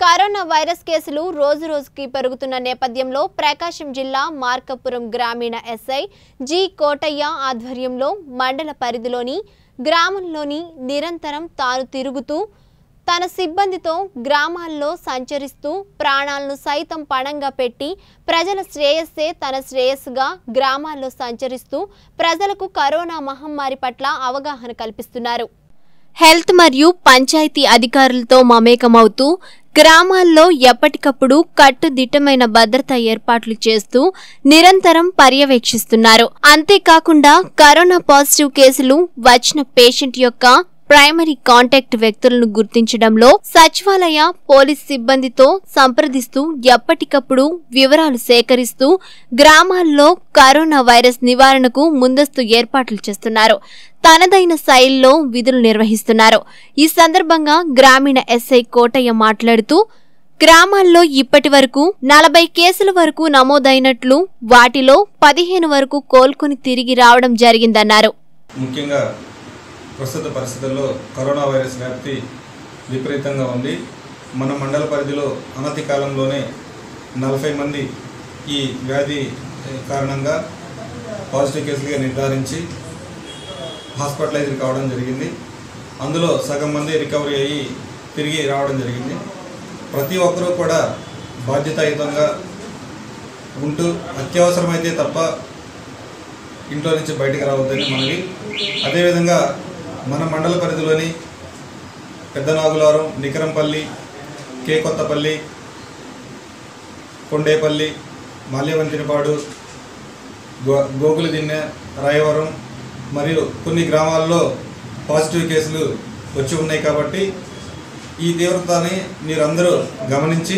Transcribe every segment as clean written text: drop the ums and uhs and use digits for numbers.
Corona virus కేసులు రోజురోజుకి పెరుగుతున్న నేపథ్యంలో ప్రకాశం జిల్లా మార్కాపురం గ్రామీణ ఎస్ఐ జి కోటయ్య ఆధ్వర్యంలో మండల పరిధిలోని గ్రామంలోని నిరంతరం తాను తిరుగుతూ తన సిబ్బందితో గ్రామాల్లో సంచరిస్తూ ప్రాణాలను సైతం పణంగా పెట్టి ప్రజల శ్రేయస్సే తన శ్రేయస్సుగా గ్రామాల్లో సంచరిస్తూ ప్రజలకు కరోనా మహమ్మారి పట్ల అవగాహన కల్పిస్తున్నారు. హెల్త్ మరియు పంచాయతీ అధికారులతో మమేకమవుతూ గ్రామాల్లో ఎప్పటికప్పుడు కట్టుదిట్టమైన భద్రతా ఏర్పాట్లు చేస్తూ నిరంతరం పర్యవేక్షిస్తున్నారు. అంతేకాకుండా కరోనా పాజిటివ్ కేసులు వచ్చిన పేషెంట్ యొక్క ప్రైమరీ కాంటాక్ట్ వ్యక్తులను గుర్తించడంలో సచివాలయ పోలీస్ సిబ్బందితో సంప్రదిస్తూ ఎప్పటికప్పుడు వివరాలు సేకరిస్తూ గ్రామాల్లో కరోనా వైరస్ నివారణకు ముందస్తు ఏర్పాట్లు చేస్తున్నారు. తనదైన శైలిలో విధులు నిర్వహిస్తున్నారు. ఈ సందర్భంగా గ్రామీణ ఎస్ఐ కోటయ్య మాట్లాడుతూ గ్రామాల్లో ఇప్పటి వరకు 40 కేసుల వరకు నమోదైనట్లు వాటిలో 15 వరకు కోలుకొని తిరిగి రావడం జరిగిందన్నారు. ముఖ్యంగా ప్రస్తుత పరిస్థితుల్లో కరోనా వైరస్ వ్యాప్తి విపరీతంగా ఉంది. మన మండల పరిధిలో అనతి కాలంలోనే 40 మంది ఈ వ్యాధి కారణంగా పాజిటివ్ కేసులుగా నిర్ధారించి హాస్పిటలైజ్ కావడం జరిగింది. అందులో సగం మంది రికవరీ అయ్యి తిరిగి రావడం జరిగింది. ప్రతి ఒక్కరూ కూడా బాధ్యతాయుతంగా ఉంటూ అత్యవసరమైతే తప్ప ఇంట్లో నుంచి బయటకు రావద్దని మనవి. అదేవిధంగా మన మండల పరిధిలోని పెద్దనాగులారం, నికరంపల్లి, కే కొత్తపల్లి, కొండేపల్లి, మాల్యవంతినిపాడు, గోగులదిన్నె, రాయవరం మరియు కొన్ని గ్రామాల్లో పాజిటివ్ కేసులు వచ్చి ఉన్నాయి. కాబట్టి ఈ తీవ్రతని మీరందరూ గమనించి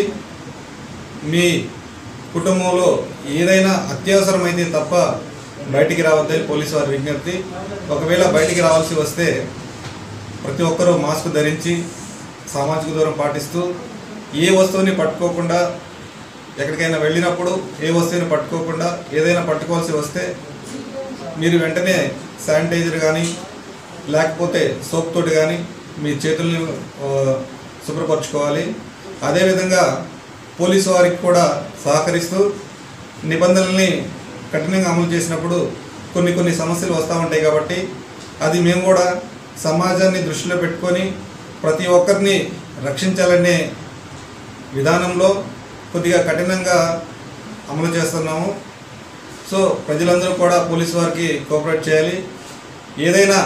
మీ కుటుంబంలో ఏదైనా అత్యవసరమైతే తప్ప బయటికి రావద్దని పోలీసు వారి విజ్ఞప్తి. ఒకవేళ బయటికి రావాల్సి వస్తే ప్రతి ఒక్కరూ మాస్క్ ధరించి సామాజిక దూరం పాటిస్తూ ఏ వస్తువుని పట్టుకోకుండా, ఎక్కడికైనా వెళ్ళినప్పుడు ఏ వస్తువుని పట్టుకోకుండా ఏదైనా పట్టుకోవాల్సి వస్తే మీరు వెంటనే శానిటైజర్ కానీ లేకపోతే సోప్ తోటి కానీ మీ చేతుల్ని శుభ్రపరచుకోవాలి. అదేవిధంగా పోలీసు వారికి కూడా సహకరిస్తూ నిబంధనల్ని కఠినంగా అమలు చేసినప్పుడు కొన్ని సమస్యలు వస్తూ ఉంటాయి. కాబట్టి అది మేము కూడా సమాజాన్ని దృష్టిలో పెట్టుకొని ప్రతి ఒక్కరిని రక్షించాలనే విధానంలో కొద్దిగా కఠినంగా అమలు చేస్తున్నాము. సో ప్రజలందరూ కూడా పోలీసు వారికి కోఆపరేట్ చేయాలి. ఏదైనా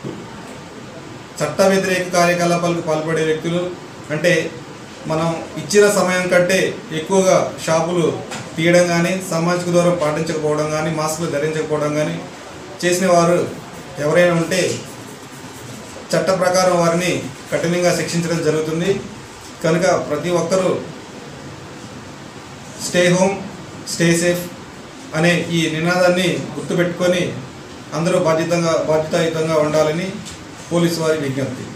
చట్ట వ్యతిరేక కార్యకలాపాలకు పాల్పడే వ్యక్తులు, అంటే మనం ఇచ్చిన సమయం కంటే ఎక్కువగా షాపులు తీయడం కానీ, సామాజిక దూరం పాటించకపోవడం కానీ, మాస్కులు ధరించకపోవడం కానీ చేసిన వారు ఎవరైనా ఉంటే చట్ట ప్రకారం వారిని కఠినంగా శిక్షించడం జరుగుతుంది. కనుక ప్రతి ఒక్కరూ స్టే హోమ్ స్టే సేఫ్ అనే ఈ నినాదాన్ని గుర్తుపెట్టుకొని అందరూ బాధ్యతాయుతంగా ఉండాలని పోలీసు వారి విజ్ఞప్తి.